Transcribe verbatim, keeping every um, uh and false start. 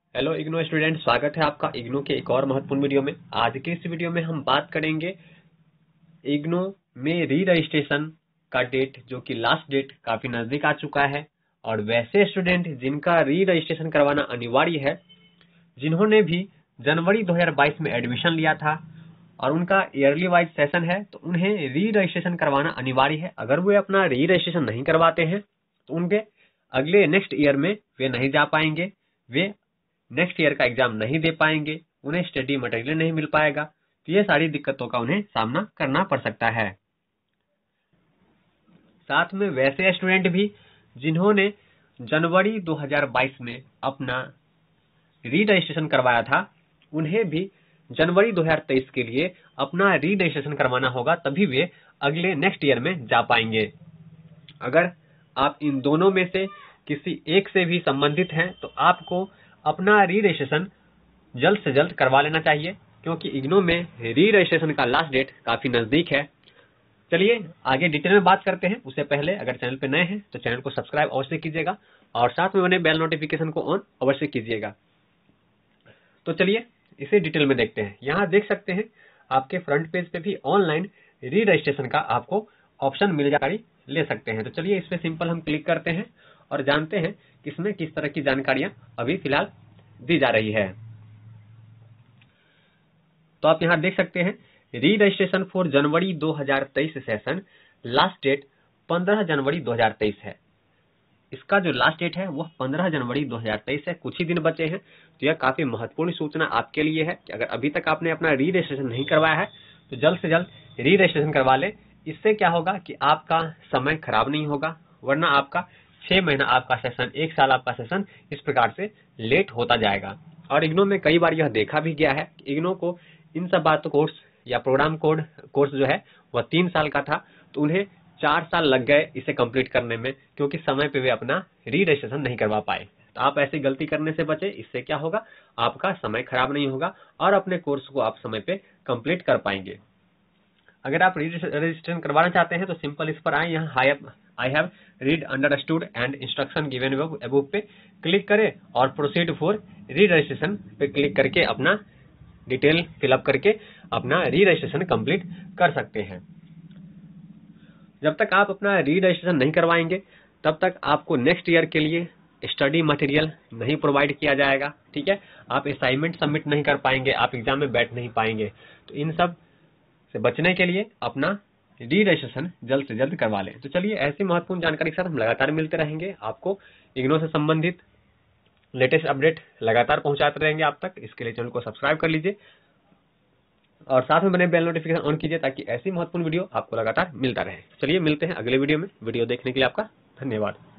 Hello IGNOU student, स्वागत है आपका इग्नो के एक और महत्वपूर्ण वीडियो में। आज के इस वीडियो में हम बात करेंगे इग्नो में री रजिस्ट्रेशन का डेट, जो कि लास्ट डेट काफी नजदीक आ चुका है। और वैसे स्टूडेंट जिनका री रजिस्ट्रेशन करवाना अनिवार्य है, जिन्होंने भी जनवरी दो हज़ार बाईस में एडमिशन लिया था और उनका ईयरली वाइज सेशन है, तो उन्हें री रजिस्ट्रेशन करवाना अनिवार्य है। अगर वे अपना री रजिस्ट्रेशन नहीं करवाते हैं तो उनके अगले नेक्स्ट ईयर में वे नहीं जा पाएंगे, वे नेक्स्ट ईयर का एग्जाम नहीं दे पाएंगे, उन्हें स्टडी मटेरियल नहीं मिल पाएगा। तो ये सारी दिक्कतों का उन्हें सामना करना पड़ सकता है। साथ में वैसे स्टूडेंट भी जिन्होंने जनवरी दो हज़ार बाईस में अपना री रजिस्ट्रेशन करवाया था, उन्हें भी जनवरी दो हज़ार तेईस के लिए अपना री रजिस्ट्रेशन करवाना होगा, तभी वे अगले नेक्स्ट ईयर में जा पाएंगे। अगर आप इन दोनों में से किसी एक से भी संबंधित हैं तो आपको अपना री रजिस्ट्रेशन जल्द से जल्द करवा लेना चाहिए, क्योंकि इग्नो में री रजिस्ट्रेशन का लास्ट डेट काफी नजदीक है। चलिए आगे डिटेल में बात करते हैं। उससे पहले अगर चैनल पे नए हैं तो चैनल को सब्सक्राइब अवश्य कीजिएगा और साथ में बने बेल नोटिफिकेशन को ऑन अवश्य कीजिएगा। तो चलिए इसे डिटेल में देखते हैं। यहाँ देख सकते हैं आपके फ्रंट पेज पे भी ऑनलाइन री रजिस्ट्रेशन का आपको ऑप्शन मिल जानकारी ले सकते हैं। तो चलिए इस पे सिंपल हम क्लिक करते हैं और जानते हैं कि इसमें किस तरह की जानकारियां अभी फिलहाल दी जा रही है। तो आप यहाँ देख सकते हैं री रजिस्ट्रेशन फॉर जनवरी दो हज़ार तेईस सेशन, लास्ट डेट पंद्रह जनवरी दो हज़ार तेईस है। इसका जो लास्ट डेट है वह पंद्रह जनवरी दो हज़ार तेईस है। कुछ ही दिन बचे हैं। तो यह काफी महत्वपूर्ण सूचना आपके लिए है कि अगर अभी तक आपने अपना री रजिस्ट्रेशन नहीं करवाया है तो जल्द से जल्द री रजिस्ट्रेशन करवा ले। इससे क्या होगा कि आपका समय खराब नहीं होगा, वरना आपका छह महीना आपका सेशन, एक साल आपका सेशन इस प्रकार से लेट होता जाएगा। और इग्नो में कई बार यह देखा भी गया है कि इग्नो को इन सब बातों कोर्स या प्रोग्राम कोड कोर्स जो है वह तीन साल का था, तो उन्हें चार साल लग गए इसे कंप्लीट करने में, क्योंकि समय पे वे अपना री रजिस्ट्रेशन नहीं करवा पाए। तो आप ऐसी गलती करने से बचे। इससे क्या होगा, आपका समय खराब नहीं होगा और अपने कोर्स को आप समय पे कंप्लीट कर पाएंगे। अगर आप रजिस्ट्रेशन करवाना चाहते हैं तो सिंपल इस पर आए, यहाँ I have read understood and instruction given above पे क्लिक करें और प्रोसीड फॉर री रजिस्ट्रेशन पे क्लिक करके अपना डिटेल फिलअप करके अपना री रजिस्ट्रेशन कंप्लीट कर सकते हैं। जब तक आप अपना री रजिस्ट्रेशन नहीं करवाएंगे तब तक आपको नेक्स्ट ईयर के लिए स्टडी मटेरियल नहीं प्रोवाइड किया जाएगा। ठीक है, आप असाइनमेंट सबमिट नहीं कर पाएंगे, आप एग्जाम में बैठ नहीं पाएंगे। तो इन सब से बचने के लिए अपना री रजिस्ट्रेशन जल्द से जल्द करवा लें। तो चलिए ऐसी महत्वपूर्ण जानकारी के साथ हम लगातार मिलते रहेंगे। आपको इग्नो से संबंधित लेटेस्ट अपडेट लगातार पहुंचाते रहेंगे आप तक। इसके लिए चैनल को सब्सक्राइब कर लीजिए और साथ में बने बेल नोटिफिकेशन ऑन कीजिए, ताकि ऐसी महत्वपूर्ण वीडियो आपको लगातार मिलता रहे। चलिए मिलते हैं अगले वीडियो में। वीडियो देखने के लिए आपका धन्यवाद।